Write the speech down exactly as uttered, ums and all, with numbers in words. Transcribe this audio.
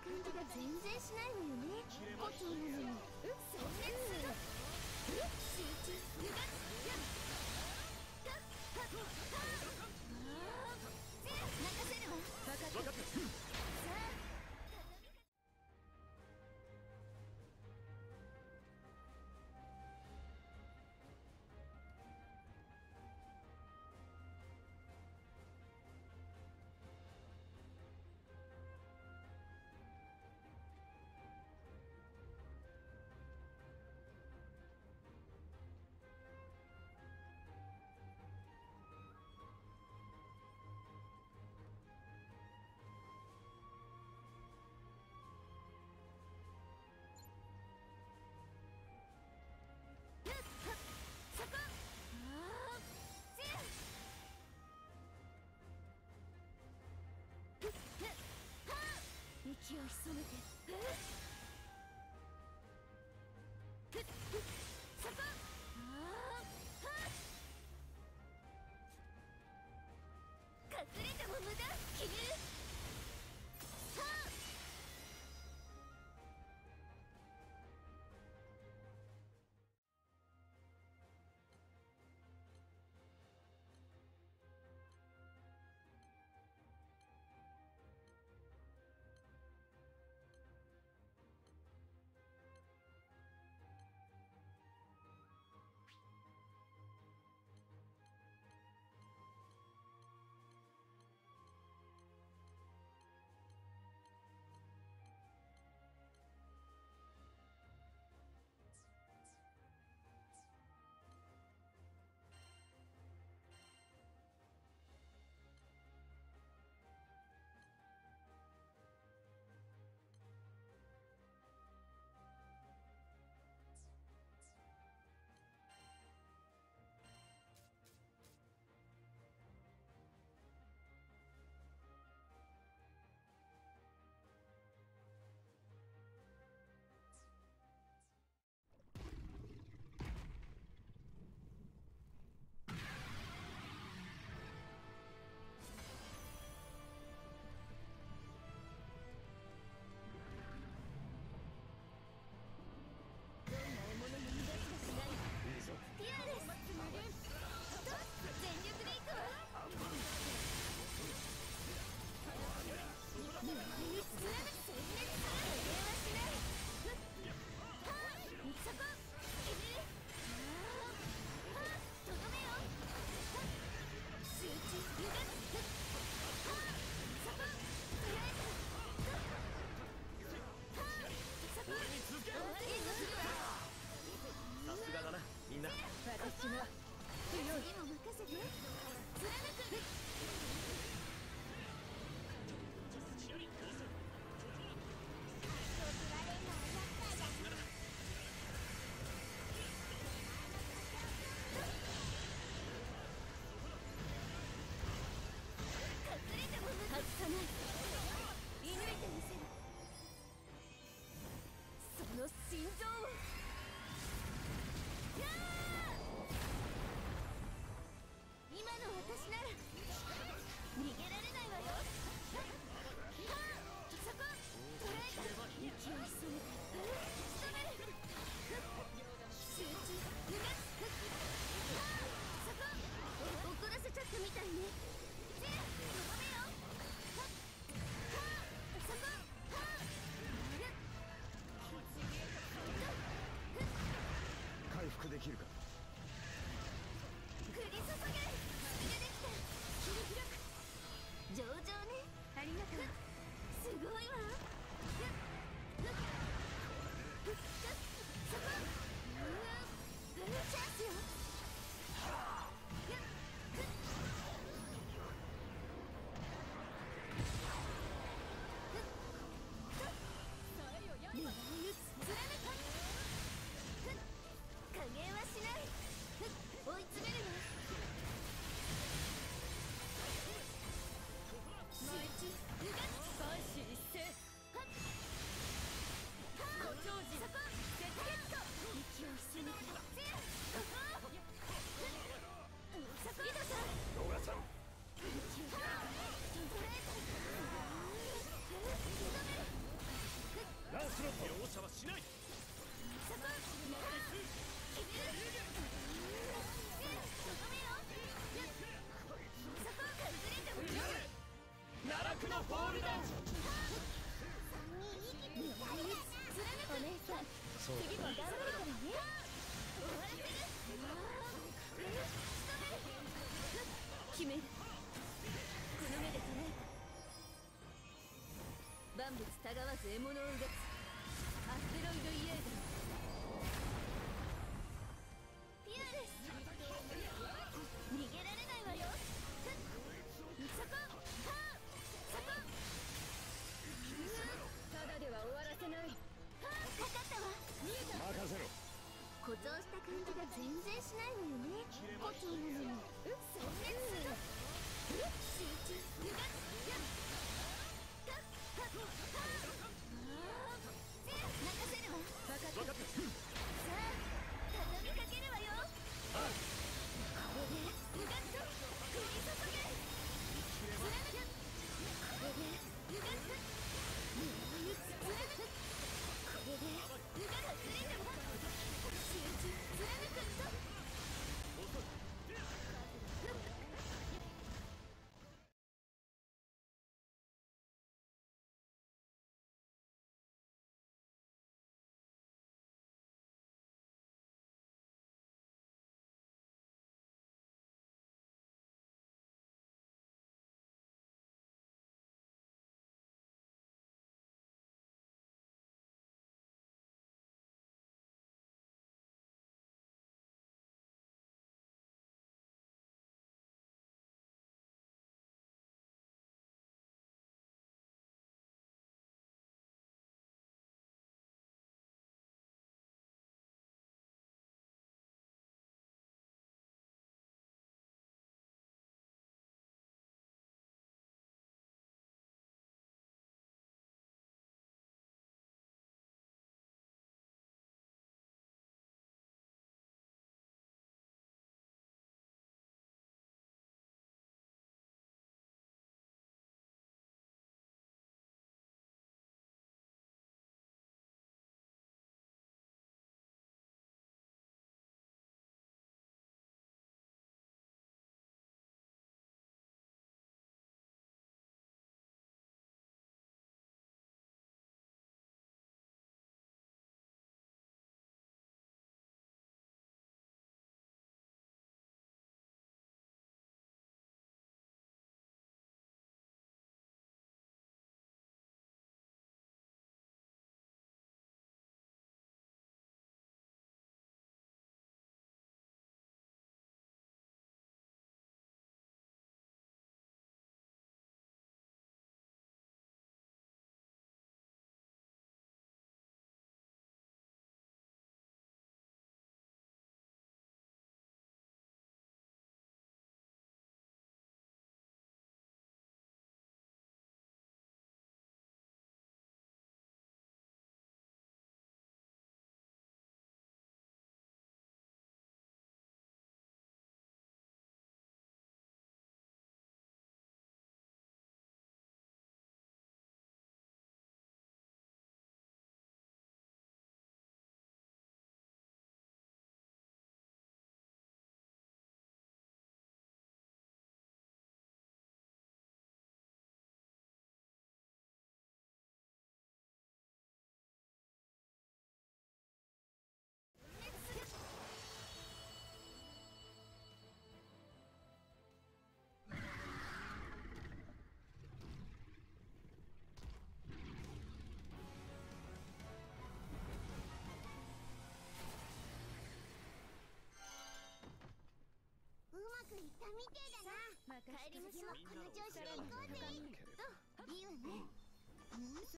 感じが全然しないのよね。胡蝶なのに。うん、そんなすごい。集中。逃がす。やっ。はっはっはっ。任せるわ。分かった。さあ。息を潜めて。そこ。隠れても無駄。消える。はあ。 のボールだ。 お姉さん、次も頑張るからね。終わらせる。決める。この目で捉えた。万物たがわず獲物をうがつアステロイドイエーガー。ピューレス。逃げられないわよ。そこ、はあ、そこ。ただでは終わらせない。はあ、かかったわ。見えた。 任せろ。 誇張した感じが全然しないのよね。胡蝶なのに。うっ、そんなする。集中、うがつ、やっ。かっ、はっ、はあ。任せるわ。分かった。さあ、畳みかけるわよ。これで、うがっと、降り注げ。貫く。これで、うがっと。貫く。これで、うがっとずれても。集中、貫くと。くいったみてえだな。帰りましょう。この調子で行こうぜ。といいわね。